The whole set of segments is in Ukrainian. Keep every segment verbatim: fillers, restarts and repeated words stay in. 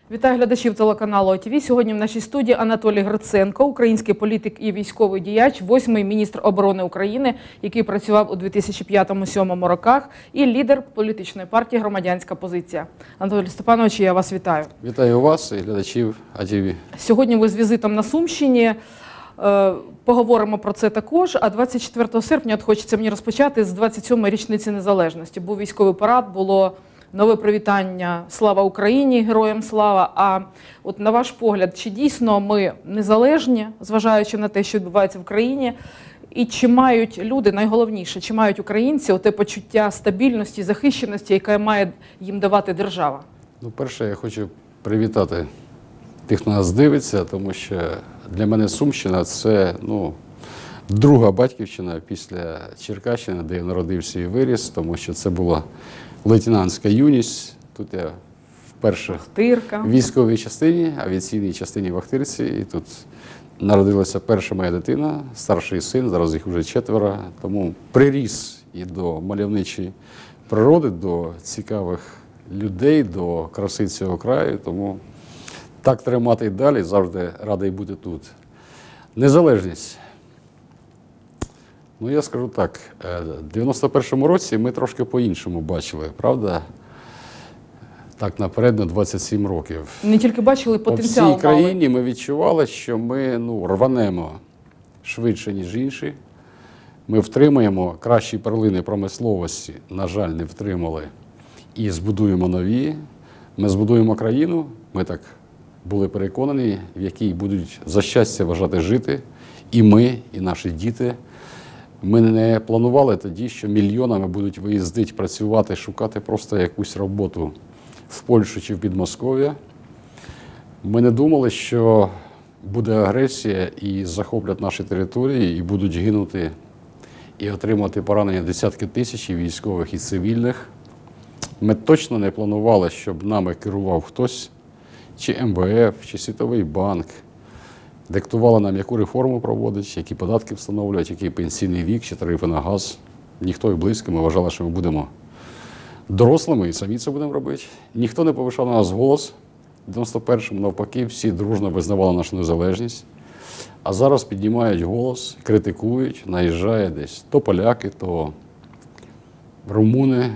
Вітаю глядачів телеканалу О Т В. Сьогодні в нашій студії Анатолій Гриценко, український політик і військовий діяч, восьмий міністр оборони України, який працював у дві тисячі п'ятому - дві тисячі сьомому роках, і лідер політичної партії «Громадянська позиція». Анатолій Степанович, я вас вітаю. Вітаю вас і глядачів О Т В. Сьогодні ви з візитом на Сумщині. Поговоримо про це також. А двадцять четвертого серпня, от хочеться мені розпочати з двадцять сьомої річниці незалежності. Був військовий парад, було нове привітання «Слава Україні! Героям слава!». А от на ваш погляд, чи дійсно ми незалежні, зважаючи на те, що відбувається в країні, і чи мають люди, найголовніше, чи мають українці оте почуття стабільності, захищеності, яке має їм давати держава? Ну, перше, я хочу привітати тих, хто нас дивиться, тому що для мене Сумщина – це, ну, друга батьківщина після Черкащини, де я народився і виріс, тому що це була лейтенантська юність. Тут я вперше Вахтирка. в військовій частині, авіаційній частині Вахтирці. І тут народилася перша моя дитина, старший син, зараз їх вже четверо. Тому приріс і до мальовничої природи, до цікавих людей, до краси цього краю. Тому так тримати і далі, завжди радий бути тут. Незалежність. Ну, я скажу так, в дев'яносто першому році ми трошки по-іншому бачили, правда? Так, наперед на двадцять сім років. Не тільки бачили, потенціал мали. По всій країні мали. ми відчували, що ми, ну, рванемо швидше, ніж інші. Ми втримаємо кращі перлини промисловості, на жаль, не втримали, і збудуємо нові. Ми збудуємо країну, ми так були переконані, в якій будуть за щастя вважати жити і ми, і наші діти. Ми не планували тоді, що мільйонами будуть виїздити, працювати, шукати просто якусь роботу в Польщу чи в Підмосков'я. Ми не думали, що буде агресія і захоплять наші території, і будуть гинути і отримати поранення десятки тисяч і військових і цивільних. Ми точно не планували, щоб нами керував хтось, чи М В Ф, чи Світовий банк, диктували нам, яку реформу проводить, які податки встановлюють, який пенсійний вік, чи тарифи на газ. Ніхто і близько. Ми вважали, що ми будемо дорослими і самі це будемо робити. Ніхто не повишав на нас голос. В дев'яносто першому, навпаки, всі дружно визнавали нашу незалежність. А зараз піднімають голос, критикують, наїжджає десь то поляки, то румуни,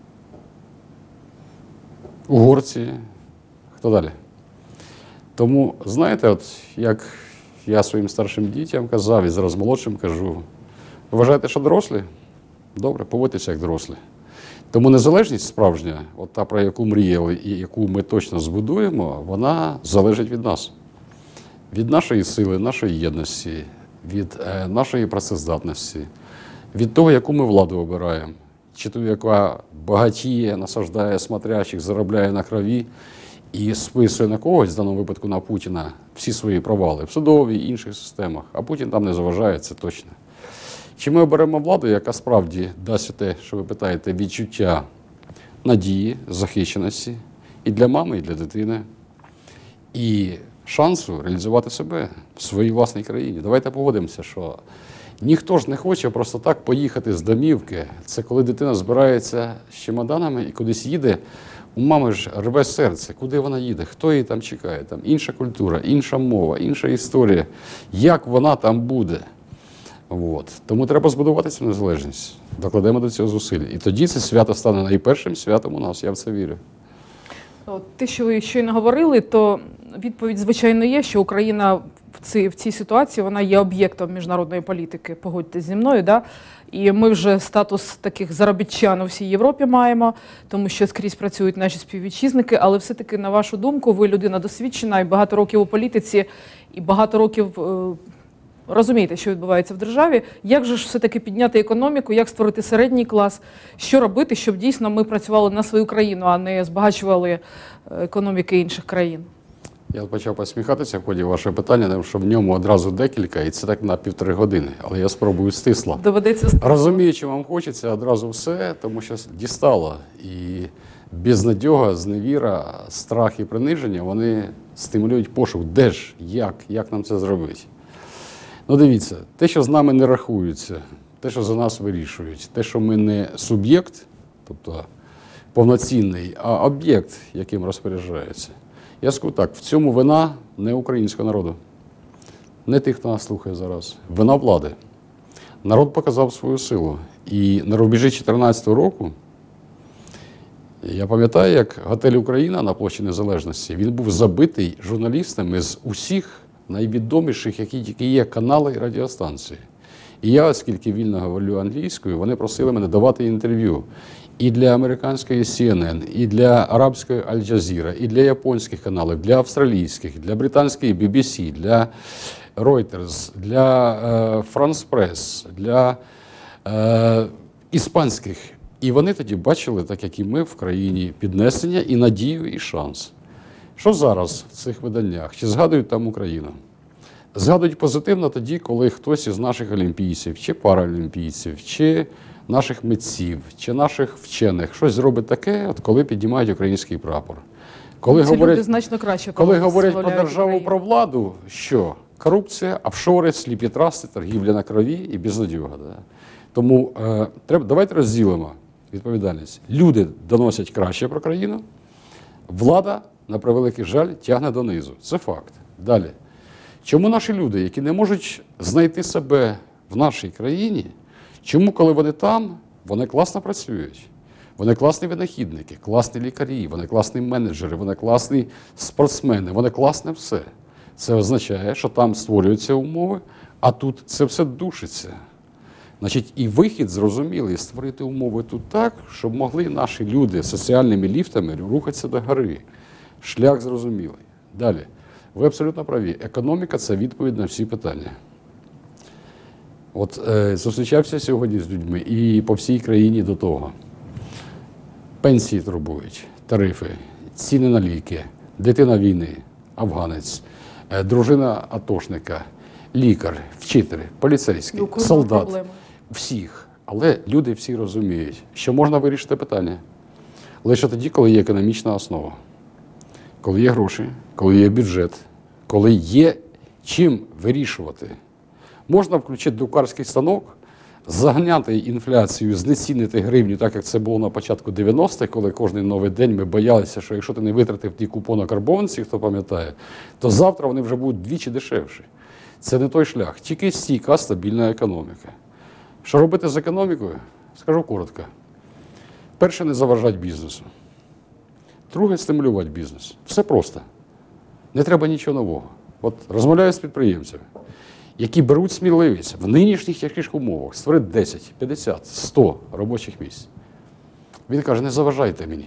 угорці. Хто далі? Тому, знаєте, от як я своїм старшим дітям казав і зараз молодшим кажу, ви вважаєте, що дорослі? Добре, поводьтеся як дорослі. Тому незалежність справжня, от та, про яку мріяли і яку ми точно збудуємо, вона залежить від нас. Від нашої сили, нашої єдності, від е, нашої працездатності, від того, яку ми владу обираємо. Чи ту, яка багатіє, насаждає смотрящих, заробляє на крові, і списує на когось, в даному випадку на Путіна, всі свої провали в судовій і інших системах, а Путін там не заважає, це точно. Чи ми оберемо владу, яка справді дасть те, що ви питаєте, відчуття надії, захищеності і для мами, і для дитини, і шансу реалізувати себе в своїй власній країні. Давайте погодимося, що ніхто ж не хоче просто так поїхати з домівки. Це коли дитина збирається з чемоданами і кудись їде. У мами ж рве серце, куди вона їде, хто її там чекає, там інша культура, інша мова, інша історія, як вона там буде. От. Тому треба збудувати цю незалежність, докладемо до цього зусиль. І тоді це свято стане найпершим святом у нас, я в це вірю. Те, що ви щойно говорили, то відповідь, звичайно, є, що Україна в цій, в цій ситуації, вона є об'єктом міжнародної політики, погодьтесь зі мною, да? І ми вже статус таких заробітчан у всій Європі маємо, тому що скрізь працюють наші співвітчизники, але все-таки, на вашу думку, ви людина досвідчена і багато років у політиці, і багато років е, розумієте, що відбувається в державі. Як же ж все-таки підняти економіку, як створити середній клас, що робити, щоб дійсно ми працювали на свою країну, а не збагачували економіки інших країн? Я почав посміхатися в ході вашого питання, тому що в ньому одразу декілька, і це так на півтори години. Але я спробую стисло. Доведеться стисло. Розумію, що вам хочеться одразу все, тому що дістало. І безнадьога, зневіра, страх і приниження, вони стимулюють пошук. Де ж, як, як нам це зробити? Ну, дивіться, те, що з нами не рахується, те, що за нас вирішують, те, що ми не суб'єкт, тобто повноцінний, а об'єкт, яким розпоряджаються. Я скажу так, в цьому вина не українського народу, не тих, хто нас слухає зараз, вина влади. Народ показав свою силу. І на рубежі дві тисячі чотирнадцятого року, я пам'ятаю, як готель «Україна» на площі Незалежності, він був забитий журналістами з усіх найвідоміших, які тільки є, канали і радіостанції. І я, оскільки вільно говорю англійською, вони просили мене давати інтерв'ю і для американської Сі Ен Ен, і для арабської Аль-Джазіра, і для японських каналів, для австралійських, для британської Бі Бі Сі, для Reuters, для е, France Press, для е, іспанських. І вони тоді бачили, так як і ми в країні, піднесення і надію, і шанс. Що зараз в цих виданнях? Чи згадують там Україну? Згадують позитивно тоді, коли хтось із наших олімпійців, чи паралімпійців, чи наших митців, чи наших вчених щось зробить таке, от коли піднімають український прапор. Коли Ці говорять, люди значно краще, коли говорять про висловляють державу, Україну. про владу, що? Корупція, офшори, сліпі трасти, торгівля на крові і безнадіга. Да? Тому е, треба, давайте розділимо відповідальність. Люди доносять краще про країну, влада, на превеликий жаль, тягне донизу. Це факт. Далі. Чому наші люди, які не можуть знайти себе в нашій країні, чому, коли вони там, вони класно працюють? Вони класні винахідники, класні лікарі, вони класні менеджери, вони класні спортсмени, вони класне все. Це означає, що там створюються умови, а тут це все душиться. Значить, і вихід зрозумілий, створити умови тут так, щоб могли наші люди соціальними ліфтами рухатися до гори. Шлях зрозумілий. Далі. Ви абсолютно праві. Економіка – це відповідь на всі питання. От е, зустрічався сьогодні з людьми і по всій країні до того. Пенсії турбують, тарифи, ціни на ліки, дитина війни, афганець, е, дружина атошника, лікар, вчитель, поліцейський, солдат. Проблеми. Всіх. Але люди всі розуміють, що можна вирішити питання лише тоді, коли є економічна основа. Коли є гроші, коли є бюджет, коли є чим вирішувати. Можна включити друкарський станок, загняти інфляцію, знецінити гривню, так як це було на початку дев'яностих, коли кожен новий день ми боялися, що якщо ти не витратив ті купони карбованці, хто пам'ятає, то завтра вони вже будуть двічі дешевші. Це не той шлях, тільки стійка, стабільна економіка. Що робити з економікою? Скажу коротко. Перше, не заважати бізнесу. Друге, стимулювати бізнес. Все просто. Не треба нічого нового. От розмовляю з підприємцями, які беруть сміливість в нинішніх тяжких умовах створити десять, п'ятдесят, сто робочих місць. Він каже, не заважайте мені.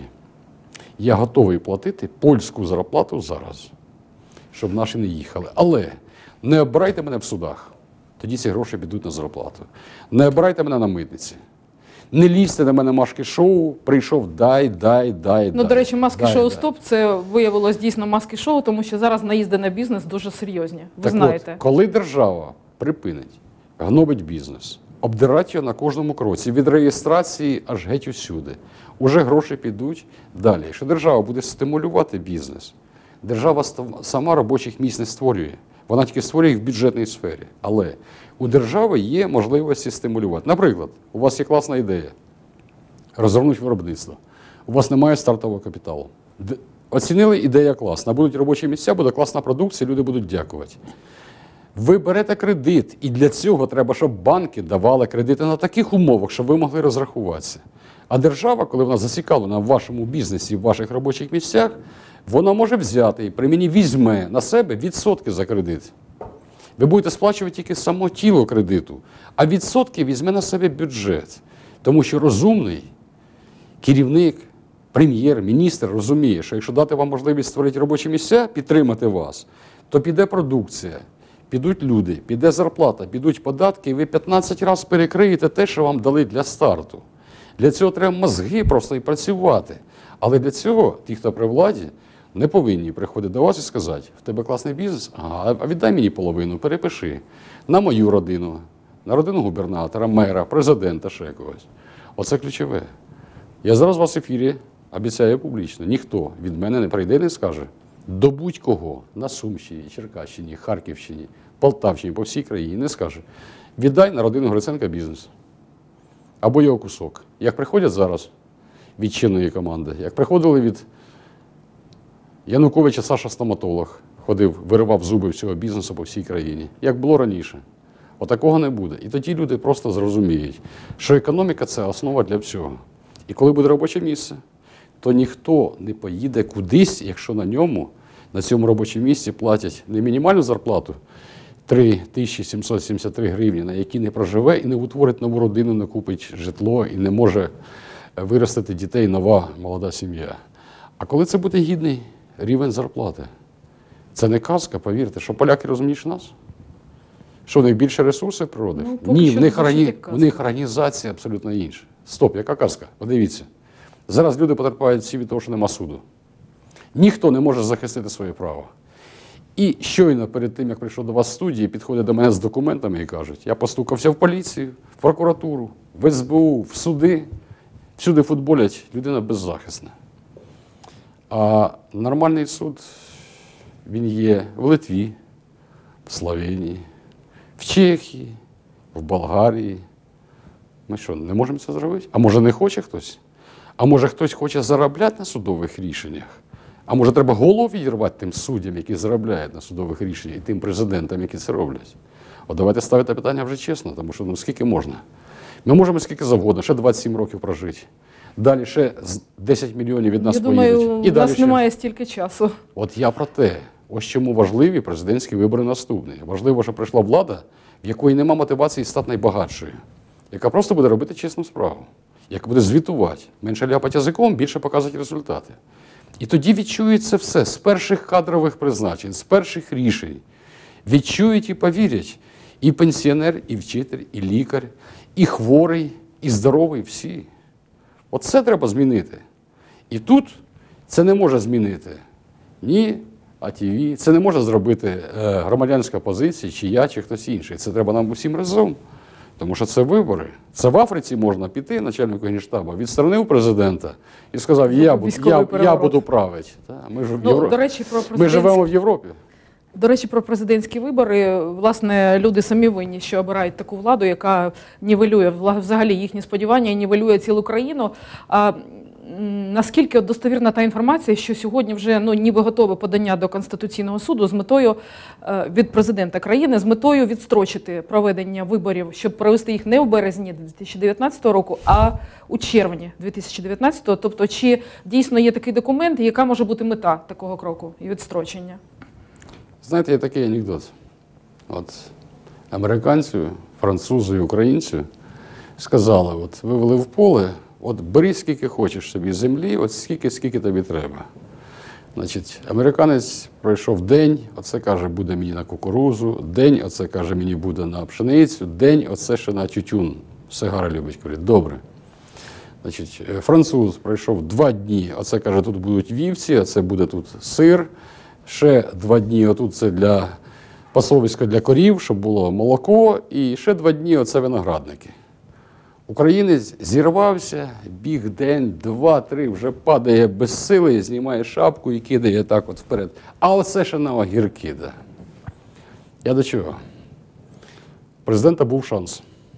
Я готовий платити польську зарплату зараз, щоб наші не їхали. Але не обирайте мене в судах. Тоді ці гроші підуть на зарплату. Не обирайте мене на митниці. Не лізьте на мене маски-шоу, прийшов, дай, дай, дай, Ну, дай. до речі, маски-шоу дай, «Стоп» – це виявилось дійсно маски-шоу, тому що зараз наїзди на бізнес дуже серйозні. Ви так знаєте. От, коли держава припинить, гнобить бізнес, обдирати його на кожному кроці, від реєстрації аж геть усюди, уже гроші підуть далі. Якщо держава буде стимулювати бізнес, держава сама робочих місць не створює. Вона тільки створює їх в бюджетній сфері. Але у держави є можливості стимулювати. Наприклад, у вас є класна ідея – розгорнути виробництво. У вас немає стартового капіталу. Д- Оцінили, ідея класна. Будуть робочі місця, буде класна продукція, люди будуть дякувати. Ви берете кредит, і для цього треба, щоб банки давали кредити на таких умовах, щоб ви могли розрахуватися. А держава, коли вона зацікавлена в вашому бізнесі, в ваших робочих місцях, вона може взяти і при мені візьме на себе відсотки за кредит. Ви будете сплачувати тільки само тіло кредиту, а відсотки візьме на себе бюджет. Тому що розумний керівник, прем'єр, міністр розуміє, що якщо дати вам можливість створити робочі місця, підтримати вас, то піде продукція, підуть люди, піде зарплата, підуть податки, і ви п'ятнадцять разів перекриєте те, що вам дали для старту. Для цього треба мозги просто і працювати. Але для цього ті, хто при владі, не повинні приходити до вас і сказати, в тебе класний бізнес, ага, а віддай мені половину, перепиши на мою родину, на родину губернатора, мера, президента, ще когось. Оце ключове. Я зараз у вас в ефірі обіцяю публічно, ніхто від мене не прийде і не скаже до будь-кого на Сумщині, Черкащині, Харківщині, Полтавщині, по всій країні не скаже, віддай на родину Гриценка бізнес. Або його кусок. Як приходять зараз від чинної команди, як приходили від Янукович, Саша стоматолог, ходив, виривав зуби всього бізнесу по всій країні, як було раніше. Отакого не буде. І тоді люди просто зрозуміють, що економіка – це основа для всього. І коли буде робоче місце, то ніхто не поїде кудись, якщо на ньому, на цьому робочому місці платять не мінімальну зарплату три тисячі сімсот сімдесят три гривні, на які не проживе і не утворить нову родину, не купить житло і не може виростити дітей нова молода сім'я. А коли це буде гідний рівень зарплати? Це не казка, повірте, що поляки розумніші нас? Що, в них більше ресурсів природи? Ну, поки Ні, що в них, це органі... звучить як в них організація абсолютно інша. Стоп, яка казка? Подивіться. Зараз люди потерпають всі від того, що нема суду. Ніхто не може захистити своє право. І щойно перед тим, як прийшов до вас в студії, підходять до мене з документами і кажуть, я постукався в поліцію, в прокуратуру, в ес бе у, в суди. Всюди футболять, людина беззахисна. А нормальний суд, він є в Литві, в Словенії, в Чехії, в Болгарії. Ми що, не можемо це зробити? А може не хоче хтось? А може хтось хоче заробляти на судових рішеннях? А може треба голову відірвати тим суддям, які заробляють на судових рішеннях, і тим президентам, які це роблять? От давайте ставити питання вже чесно, тому що ну скільки можна? Ми можемо скільки завгодно, ще двадцять сім років прожити. Далі ще десять мільйонів від нас Я поїдуть. думаю, І у далі нас ще... немає стільки часу. От я про те. Ось чому важливі президентські вибори наступні. Важливо, що прийшла влада, в якої нема мотивації стати найбагатшою, яка просто буде робити чесну справу, яка буде звітувати, менше ляпати язиком, більше показувати результати. І тоді відчують це все з перших кадрових призначень, з перших рішень. Відчують і повірять і пенсіонер, і вчитель, і лікар, і хворий, і здоровий, всі. Оце треба змінити. І тут це не може змінити ні а те ве, це не може зробити е, громадянська позиція, чи я, чи хтось інший. Це треба нам усім разом. Тому що це вибори. Це в Африці можна піти, начальнику Генштабу, відсторонив президента і сказав, я, буду, я, я буду правити. Та, ми, ж в Ну, Євро... до речі, про ми президентські... живемо в Європі. До речі, про президентські вибори. Власне, люди самі винні, що обирають таку владу, яка нівелює взагалі їхні сподівання і нівелює цілу країну. А наскільки от достовірна та інформація, що сьогодні вже ну, ніби готове подання до Конституційного суду з метою від президента країни, з метою відстрочити проведення виборів, щоб провести їх не в березні дві тисячі дев'ятнадцятого року, а у червні дві тисячі дев'ятнадцятого. Тобто, чи дійсно є такий документ, і яка може бути мета такого кроку і відстрочення? Знаєте, є такий анекдот. От американцю, французу і українцю сказали, от вивели в поле, от бери скільки хочеш собі землі, от скільки, скільки тобі треба. Значить, американець пройшов день, оце каже, буде мені на кукурузу, день, оце каже, мені буде на пшеницю, день, оце ще на тютюн. Сигара любить, говорить, добре. Значить, француз пройшов два дні, оце каже, тут будуть вівці, оце буде тут сир. Ще два дні отут це для пасовиська для корів, щоб було молоко, і ще два дні оце виноградники. Українець зірвався, біг день, два, три, вже падає без сили, знімає шапку і кидає так от вперед. А оце ще на огірки. Да. Я до чого? У президента був шанс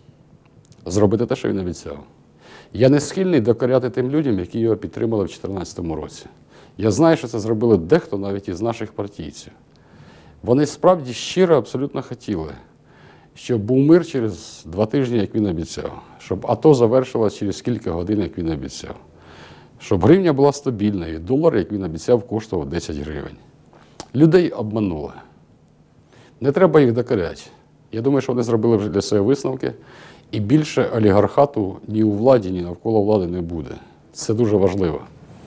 зробити те, що він обіцяв. Я не схильний докоряти тим людям, які його підтримали в дві тисячі чотирнадцятому році. Я знаю, що це зробили дехто навіть із наших партійців. Вони справді щиро абсолютно хотіли, щоб був мир через два тижні, як він обіцяв, щоб АТО завершилось через кілька годин, як він обіцяв, щоб гривня була стабільною, долар, як він обіцяв, коштував десять гривень. Людей обманули. Не треба їх докоряти. Я думаю, що вони зробили вже для себе висновки, і більше олігархату ні у владі, ні навколо влади не буде. Це дуже важливо.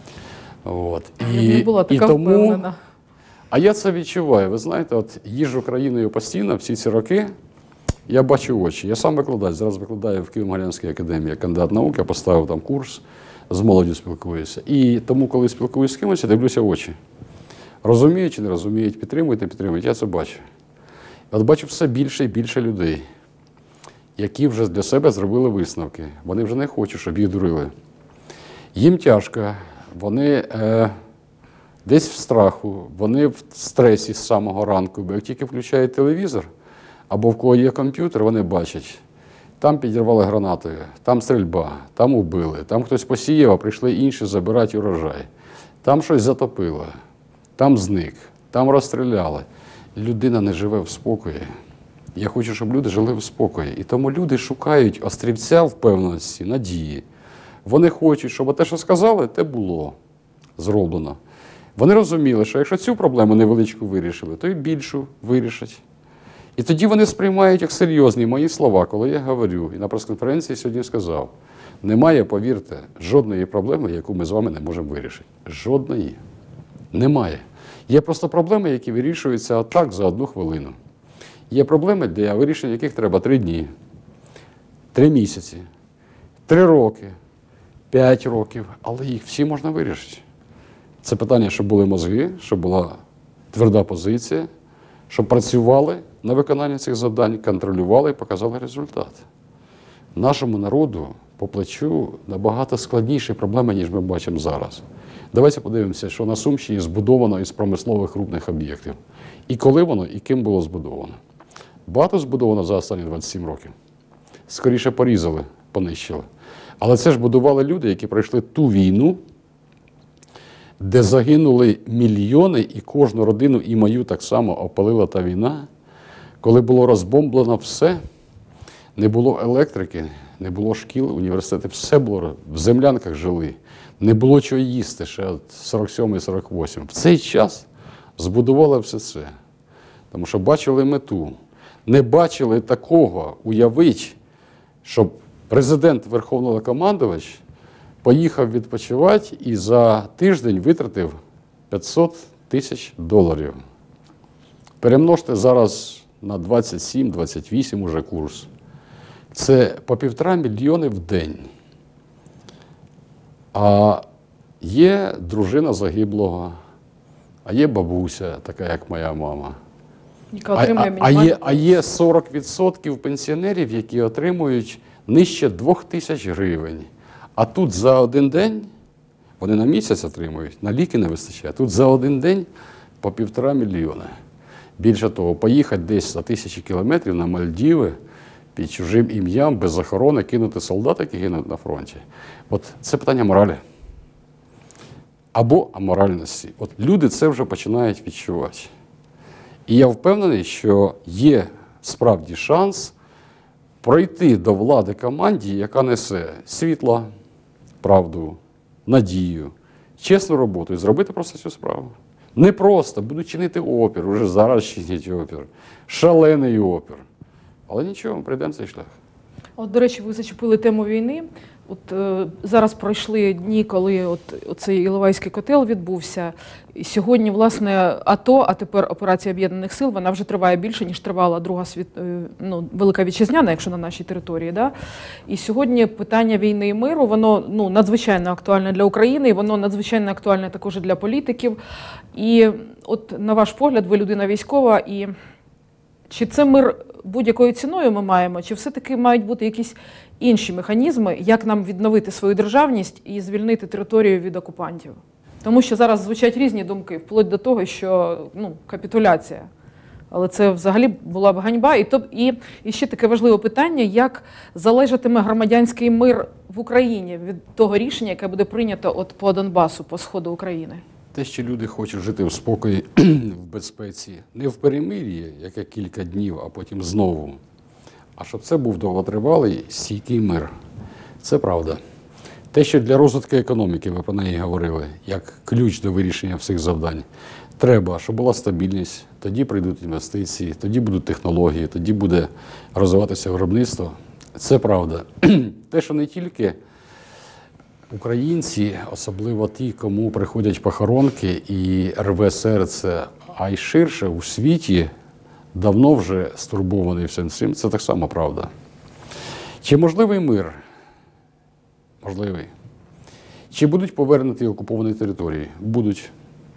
От. І, Я не була така і тому, впевнена. А я це відчуваю. Ви знаєте, от їжджу країною постійно всі ці роки, я бачу очі. Я сам викладач, зараз викладаю в Києво-Могилянській академії, кандидат наук, я поставив там курс, з молоддю спілкуюся. І тому, коли спілкуюся з кимось, я дивлюся в очі. Розуміють чи не розуміють, підтримують, не підтримують, я це бачу. От бачу все більше і більше людей, які вже для себе зробили висновки. Вони вже не хочуть, щоб їх дурили. Їм тяжко. Вони е, десь в страху, вони в стресі з самого ранку, бо як тільки включають телевізор, або в кого є комп'ютер, вони бачать, там підірвали гранатою, там стрільба, там убили, там хтось посіяв, а прийшли інші забирати урожай, там щось затопило, там зник, там розстріляли. Людина не живе в спокої. Я хочу, щоб люди жили в спокої. І тому люди шукають острівця впевненості, надії. Вони хочуть, щоб те, що сказали, те було зроблено. Вони розуміли, що якщо цю проблему невеличку вирішили, то і більшу вирішать. І тоді вони сприймають як серйозні мої слова, коли я говорю, і на прес-конференції сьогодні сказав, немає, повірте, жодної проблеми, яку ми з вами не можемо вирішити. Жодної. Немає. Є просто проблеми, які вирішуються отак за одну хвилину. Є проблеми, для вирішення яких треба три дні, три місяці, три роки, п'ять років, але їх всі можна вирішити. Це питання, щоб були мозги, щоб була тверда позиція, щоб працювали на виконання цих завдань, контролювали і показали результат. Нашому народу по плечу набагато складніші проблеми, ніж ми бачимо зараз. Давайте подивимося, що на Сумщині збудовано із промислових крупних об'єктів. І коли воно, і ким було збудовано. Багато збудовано за останні двадцять сім років. Скоріше порізали, понищили. Але це ж будували люди, які пройшли ту війну, де загинули мільйони, і кожну родину, і мою так само опалила та війна, коли було розбомблено все, не було електрики, не було шкіл, університетів, все було, в землянках жили, не було чого їсти ще от сорок сьомий сорок восьмий. В цей час збудували все це, тому що бачили мету. Не бачили такого, уявить, щоб президент Верховний-Командувач поїхав відпочивати і за тиждень витратив п'ятсот тисяч доларів. Перемножте зараз на двадцять сім двадцять вісім уже курс. Це по півтора мільйони в день. А є дружина загиблого, а є бабуся, така як моя мама. Яка А, отримує а, а, є, мінімальну а є сорок відсотків пенсіонерів, які отримують нижче двох тисяч гривень. А тут за один день, вони на місяць отримують, на ліки не вистачає, тут за один день по півтора мільйона. Більше того, поїхати десь за тисячі кілометрів на Мальдіви під чужим ім'ям, без охорони, кинути солдат, які гинуть на фронті. От це питання моралі. Або аморальності. От люди це вже починають відчувати. І я впевнений, що є справді шанс пройти до влади команді, яка несе світло, правду, надію, чесну роботу і зробити просто цю справу. Не просто, будуть чинити опір, уже зараз чинять опір, шалений опір. Але нічого, прийдемо цей шлях. От, до речі, ви зачепили тему війни. От е, зараз пройшли дні, коли от оцей Іловайський котел відбувся. І сьогодні, власне, АТО, а тепер операція Об'єднаних сил, вона вже триває більше, ніж тривала Друга світ, е, ну, Велика Вітчизняна, якщо на нашій території. Да? І сьогодні питання війни і миру, воно ну, надзвичайно актуальне для України, і воно надзвичайно актуальне також і для політиків. І от, на ваш погляд, ви людина військова, і чи це мир будь-якою ціною ми маємо, чи все-таки мають бути якісь інші механізми, як нам відновити свою державність і звільнити територію від окупантів? Тому що зараз звучать різні думки, вплоть до того, що ну, капітуляція. Але це взагалі була б ганьба. І, то, і, і ще таке важливе питання, як залежатиме громадянський мир в Україні від того рішення, яке буде прийнято от по Донбасу, по сходу України? Те, що люди хочуть жити в спокої, в безпеці, не в перемир'ї, яке кілька днів, а потім знову, а щоб це був довготривалий, стійкий мир. Це правда. Те, що для розвитку економіки, ви про неї говорили, як ключ до вирішення всіх завдань, треба, щоб була стабільність, тоді прийдуть інвестиції, тоді будуть технології, тоді буде розвиватися виробництво. Це правда. Те, що не тільки українці, особливо ті, кому приходять похоронки і рве серце, а й ширше у світі, давно вже стурбований всім цим, це так само правда. Чи можливий мир? Можливий. Чи будуть повернуті окуповані території? Будуть.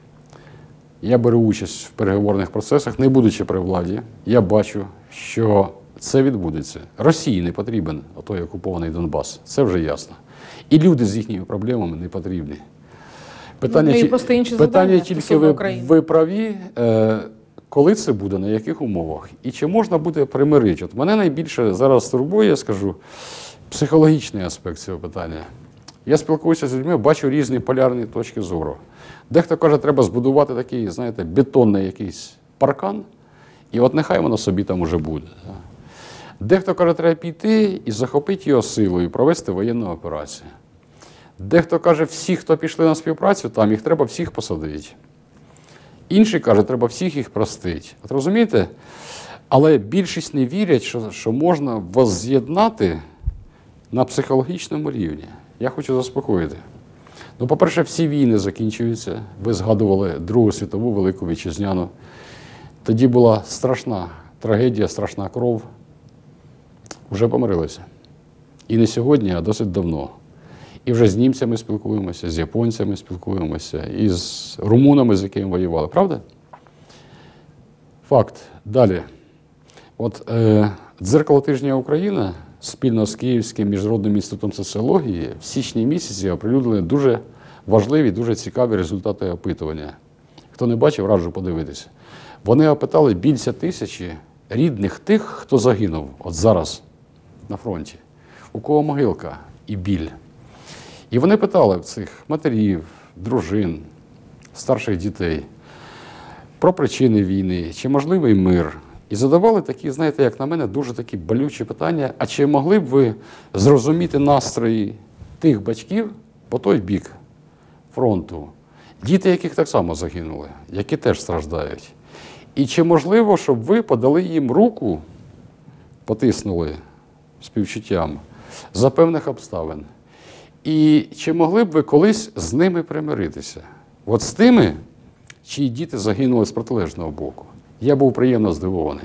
Я беру участь в переговорних процесах, не будучи при владі. Я бачу, що це відбудеться. Росії не потрібен отой окупований Донбас. Це вже ясно. І люди з їхніми проблемами не потрібні. Питання, ну, чи, просто інші питання тільки ви, України. ви праві, е, коли це буде, на яких умовах, і чи можна буде примирити. От мене найбільше зараз турбує, я скажу, психологічний аспект цього питання. Я спілкуюся з людьми, бачу різні полярні точки зору. Дехто каже, треба збудувати такий, знаєте, бетонний якийсь паркан, і от нехай воно собі там уже буде. Дехто каже, треба піти і захопити його силою, провести воєнну операцію. Дехто каже, всі, хто пішли на співпрацю, там їх треба всіх посадити. Інші кажуть, треба всіх їх простити. От розумієте? Але більшість не вірять, що, що можна возз'єднати на психологічному рівні. Я хочу заспокоїти. Ну, по-перше, всі війни закінчуються. Ви згадували Другу світову, Велику Вітчизняну. Тоді була страшна трагедія, страшна кров. Вже помирилися. І не сьогодні, а досить давно. І вже з німцями спілкуємося, з японцями спілкуємося, і з румунами, з якими воювали. Правда? Факт. Далі. От е, «Дзеркало тижня Україна» спільно з Київським міжнародним інститутом соціології в січні місяці оприлюднили дуже важливі, дуже цікаві результати опитування. Хто не бачив, раджу подивитися. Вони опитали більше тисячі рідних тих, хто загинув от зараз на фронті. У кого могилка і біль. І вони питали в цих матерів, дружин, старших дітей про причини війни, чи можливий мир. І задавали такі, знаєте, як на мене, дуже такі болючі питання, а чи могли б ви зрозуміти настрої тих батьків по той бік фронту, діти, яких так само загинули, які теж страждають. І чи можливо, щоб ви подали їм руку, потиснули співчуттям за певних обставин? І чи могли б ви колись з ними примиритися? От з тими, чиї діти загинули з протилежного боку. Я був приємно здивований.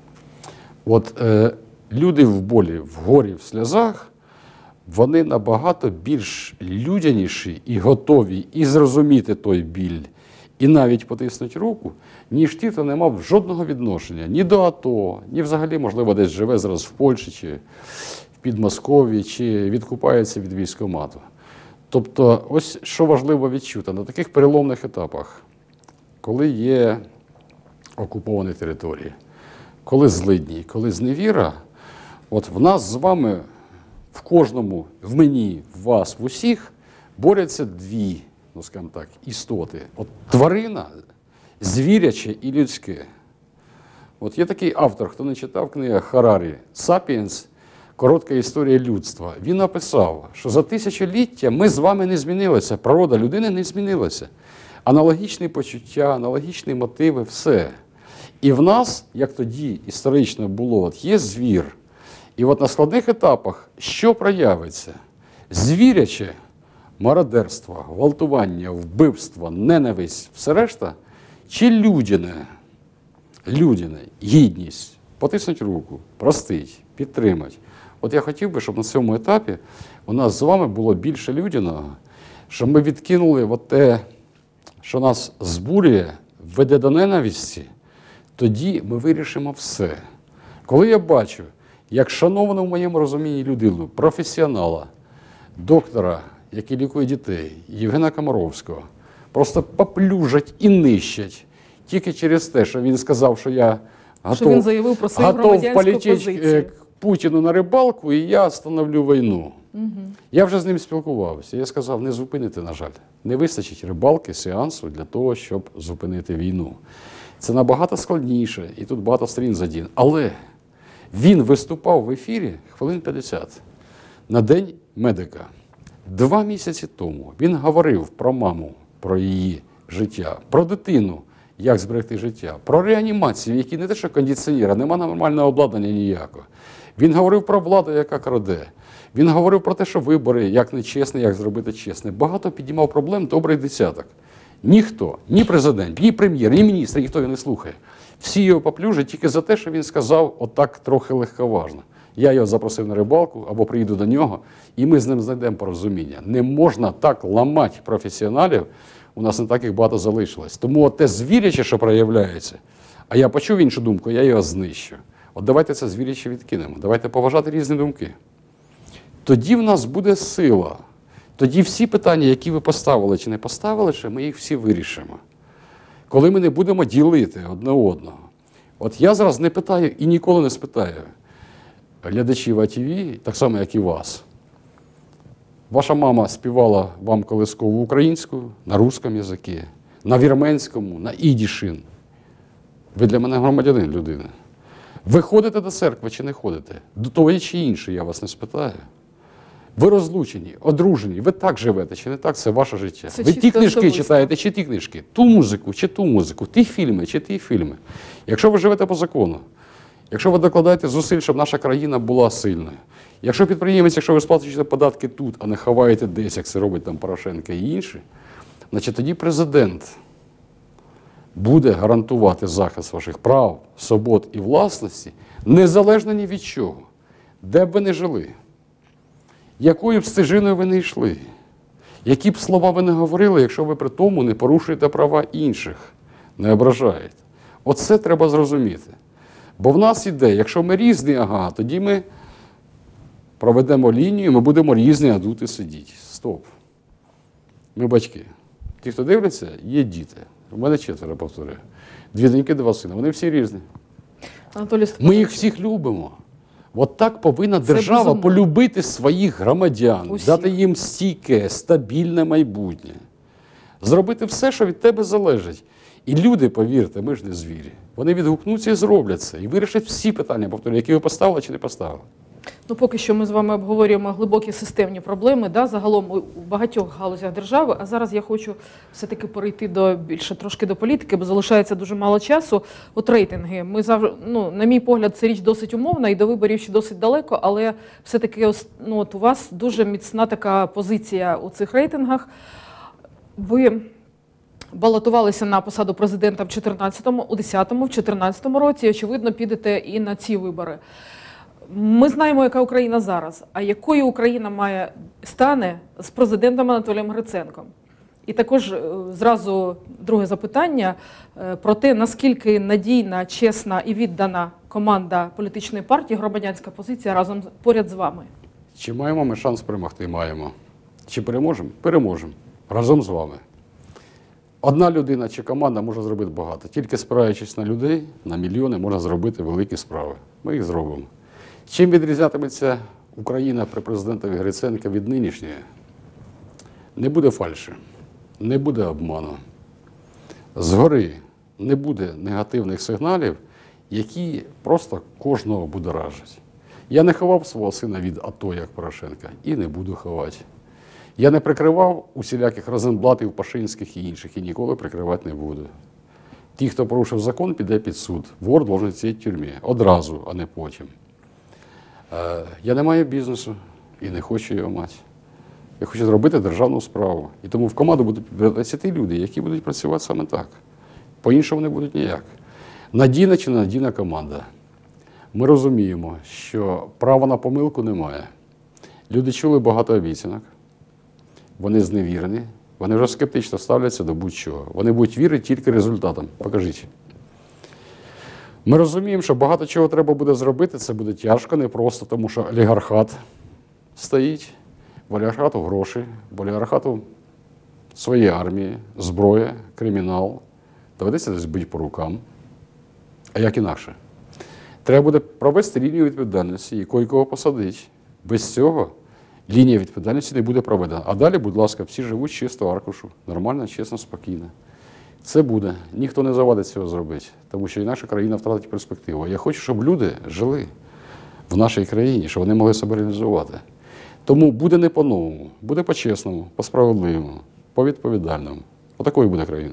От е, люди в болі, в горі, в сльозах, вони набагато більш людяніші і готові і зрозуміти той біль, і навіть потиснути руку, ніж ті, хто не мав жодного відношення ні до АТО, ні взагалі, можливо, десь живе зараз в Польщі, чи в Підмосков'ї, чи відкупається від військкомату. Тобто, ось що важливо відчути на таких переломних етапах, коли є окуповані території, коли злидні, коли зневіра, от в нас з вами, в кожному, в мені, в вас, в усіх, борються дві, ну скажімо так, істоти. От тварина, звіряче і людське. От є такий автор, хто не читав книгу Харарі «Сапіенс. Коротка історія людства». Він написав, що за тисячоліття ми з вами не змінилися, природа людини не змінилася. Аналогічні почуття, аналогічні мотиви, все. І в нас, як тоді історично було, от є звір. І от на складних етапах що проявиться? Звіряче мародерство, гвалтування, вбивство, ненависть, все решта? Чи людяне, людяне, гідність, потиснуть руку, простить, підтримати? От я хотів би, щоб на цьому етапі у нас з вами було більше людяного, щоб ми відкинули от те, що нас збурює, веде до ненависті, тоді ми вирішимо все. Коли я бачу, як шановано в моєму розумінні людину, професіонала, доктора, який лікує дітей, Євгена Комаровського, просто поплюжать і нищать тільки через те, що він сказав, що я готов, Що він заявив про свою готов громадянську полетіти позицію. к Путіну на рибалку, і я остановлю війну. Угу. Я вже з ним спілкувався. Я сказав, не зупините, на жаль. Не вистачить рибалки, сеансу для того, щоб зупинити війну. Це набагато складніше, і тут багато сторін задін. Але він виступав в ефірі хвилин п'ятдесят на День медика. Два місяці тому він говорив про маму, про її життя, про дитину, як зберегти життя, про реанімацію, які не те, що кондиціонера, нема нормального обладнання ніякого. Він говорив про владу, яка краде. Він говорив про те, що вибори, як нечесне, як зробити чесне. Багато піднімав проблем, добрий десяток. Ніхто, ні президент, ні прем'єр, ні міністр, ніхто його не слухає. Всі його поплюжать тільки за те, що він сказав отак трохи легковажно. Я його запросив на рибалку або приїду до нього, і ми з ним знайдемо порозуміння. Не можна так ламати професіоналів, у нас не таких багато залишилось. Тому от те звіряче, що проявляється, а я почув іншу думку, я його знищу. От давайте це звіряче відкинемо, давайте поважати різні думки. Тоді в нас буде сила. Тоді всі питання, які ви поставили чи не поставили, ще ми їх всі вирішимо. Коли ми не будемо ділити одне одного. От я зараз не питаю і ніколи не спитаю глядачів АТВ, так само, як і вас. Ваша мама співала вам колискову українську, на русскому язикі, на вірменському, на ідішин. Ви для мене громадянин, людина. Ви ходите до церкви чи не ходите? До тої чи іншої, я вас не спитаю. Ви розлучені, одружені, ви так живете чи не так, це ваше життя. Це ви ті чисто книжки особисто. читаєте чи ті книжки, ту музику чи ту музику, ті фільми чи ті фільми. Якщо ви живете по закону, якщо ви докладаєте зусиль, щоб наша країна була сильною, якщо підприємець, якщо ви сплачуєте податки тут, а не ховаєте десь, як це робить там Порошенко і інші, значить тоді президент буде гарантувати захист ваших прав, свобод і власності, незалежно ні від чого, де б ви не жили, якою б стежиною ви не йшли, які б слова ви не говорили, якщо ви при тому не порушуєте права інших, не ображаєте. Оце треба зрозуміти. Бо в нас іде, якщо ми різні, ага, тоді ми проведемо лінію, ми будемо різні, а тут і сидіть. Стоп. Ми батьки. Ті, хто дивляться, є діти. У мене четверо, повторюю. Дві доньки, два сини. Вони всі різні. Анатолій Ми їх всіх любимо. От так повинна Це держава безумовно. полюбити своїх громадян, Усіх. дати їм стійке, стабільне майбутнє. Зробити все, що від тебе залежить. І люди, повірте, ми ж не звірі. Вони відгукнуться і зроблять це. І вирішать всі питання, повторюю, які ви поставили чи не поставили. Ну, поки що ми з вами обговорюємо глибокі системні проблеми, да, загалом у багатьох галузях держави. А зараз я хочу все-таки перейти до більше трошки до політики, бо залишається дуже мало часу. От рейтинги. Ми завжди, ну, на мій погляд, це річ досить умовна і до виборів ще досить далеко, але все-таки ось, ну, от у вас дуже міцна така позиція у цих рейтингах. Ви балотувалися на посаду президента в чотирнадцятому, у десятому, в чотирнадцятому році, і, очевидно, підете і на ці вибори. Ми знаємо, яка Україна зараз, а якою Україна має стане з президентом Анатолієм Гриценком. І також е, зразу друге запитання е, про те, наскільки надійна, чесна і віддана команда політичної партії, громадянська позиція разом з- поряд з вами. Чи маємо ми шанс перемогти? Маємо. Чи переможемо? Переможемо. Разом з вами. Одна людина чи команда може зробити багато. Тільки спираючись на людей, на мільйони, можна зробити великі справи. Ми їх зробимо. Чим відрізнятиметься Україна при президентові Гриценка від нинішньої? Не буде фальші, не буде обману. Згори не буде негативних сигналів, які просто кожного будоражать. Я не ховав свого сина від АТО, як Порошенка, і не буду ховати. Я не прикривав усіляких Розенблатів, Пашинських і інших, і ніколи прикривати не буду. Ті, хто порушив закон, піде під суд. Вор должен сидіти в тюрмі. Одразу, а не потім. Е, Я не маю бізнесу і не хочу його мати. Я хочу зробити державну справу. І тому в команду будуть підбиратися люди, які будуть працювати саме так. По-іншому не будуть ніяк. Надійна чи ненадійна команда. Ми розуміємо, що права на помилку немає. Люди чули багато обіцянок. Вони зневірені. Вони вже скептично ставляться до будь-чого. Вони будуть вірити тільки результатам. Покажіть. Ми розуміємо, що багато чого треба буде зробити, це буде тяжко, не просто, тому що олігархат стоїть, в олігархату гроші, в олігархату свої армії, зброя, кримінал. Доведеться десь бити по рукам. А як інакше? Треба буде провести лінію відповідальності і кого посадить. Без цього лінія відповідальності не буде проведена. А далі, будь ласка, всі живуть чисто аркушу, нормально, чесно, спокійно. Це буде. Ніхто не завадить цього зробити, тому що інакше країна втратить перспективу. Я хочу, щоб люди жили в нашій країні, щоб вони могли себе реалізувати. Тому буде не по-новому, буде по-чесному, по-справедливому, по-відповідальному. Отакою буде країна.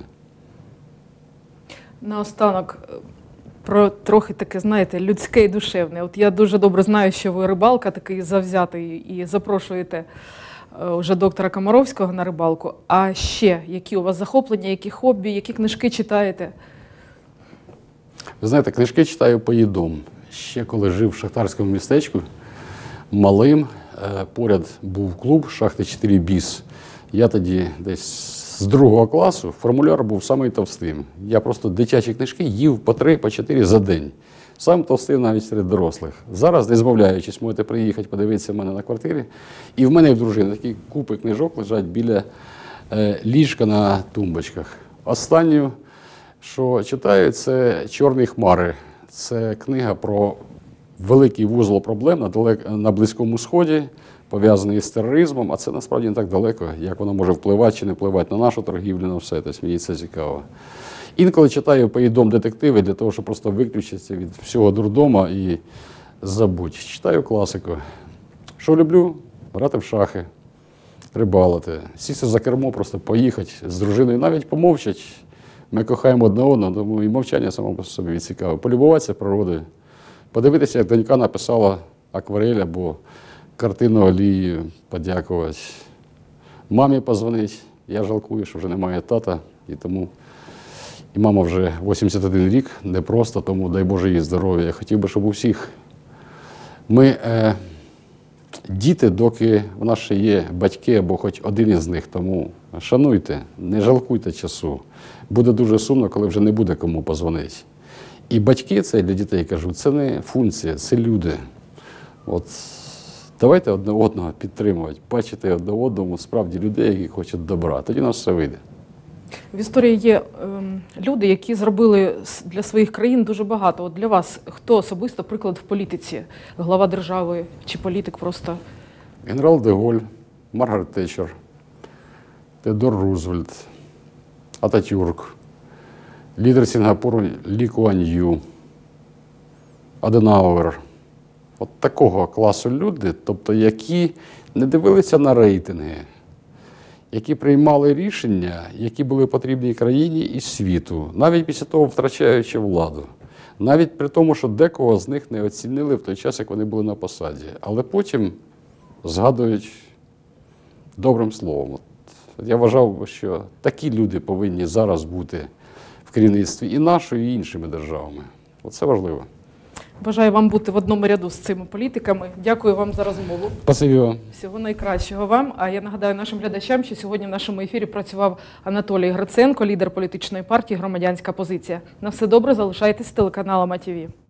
Наостанок, е, про трохи таке, знаєте, людське і душевне. От я дуже добре знаю, що ви рибалка такий завзятий і запрошуєте е, вже доктора Комаровського на рибалку. А ще, які у вас захоплення, які хобі, які книжки читаєте? Ви знаєте, книжки читаю поїдом. Ще коли жив в шахтарському містечку, малим, е, поряд був клуб «Шахти чотири біс». Я тоді десь з другого класу, формуляр був самий товстим. Я просто дитячі книжки їв по три, по чотири за день. Сам товстий навіть серед дорослих. Зараз, не змовляючись, можете приїхати, подивитися в мене на квартирі. І в мене і в дружини такі купи книжок лежать біля е, ліжка на тумбочках. Останню, що читаю, це «Чорні хмари». Це книга про великий вузол проблем на, далек, на Близькому Сході, пов'язаний з тероризмом, а це насправді не так далеко, як воно може впливати чи не впливати на нашу торгівлю, на все. Тобто мені це цікаво. Інколи читаю поїдом детективи для того, щоб просто виключитися від всього дурдома і забудь. Читаю класику. Що люблю? Грати в шахи, рибалити, сісти за кермо, просто поїхати з дружиною, навіть помовчать. Ми кохаємо одне одного, тому і мовчання само по собі цікаве. Полюбуватися природою, подивитися, як донька написала акварель або картину олією, подякувати. Мамі позвонити. Я жалкую, що вже немає тата, і тому і мама вже вісімдесят один рік, не просто, тому дай Боже їй здоров'я. Я хотів би, щоб у всіх ми, е, діти, доки в нас ще є батьки або хоч один із них, тому шануйте, не жалкуйте часу. Буде дуже сумно, коли вже не буде кому позвонити. І батьки, це для дітей кажу, це не функція, це люди. От давайте одне одного підтримувати, бачити одне одному справді людей, які хочуть добра. Тоді у нас все вийде. В історії є ем, люди, які зробили с- для своїх країн дуже багато. От для вас хто особисто приклад в політиці? Глава держави чи політик просто? Генерал де Голь, Маргарет Тетчер, Теодор Рузвельт, Ататюрк, лідер Сінгапуру Лі Куан Ю, Аденауер. От такого класу люди, тобто які не дивилися на рейтинги, які приймали рішення, які були потрібні країні і світу, навіть після того втрачаючи владу. Навіть при тому, що декого з них не оцінили в той час, як вони були на посаді. Але потім згадують добрим словом. От я вважав, що такі люди повинні зараз бути в керівництві і нашої, і іншими державами. Оце важливо. Бажаю вам бути в одному ряду з цими політиками. Дякую вам за розмову. Спасибі вам. Всього найкращого вам. А я нагадаю нашим глядачам, що сьогодні в нашому ефірі працював Анатолій Гриценко, лідер політичної партії «Громадянська позиція». На все добре, залишайтесь з телеканалом А Т В.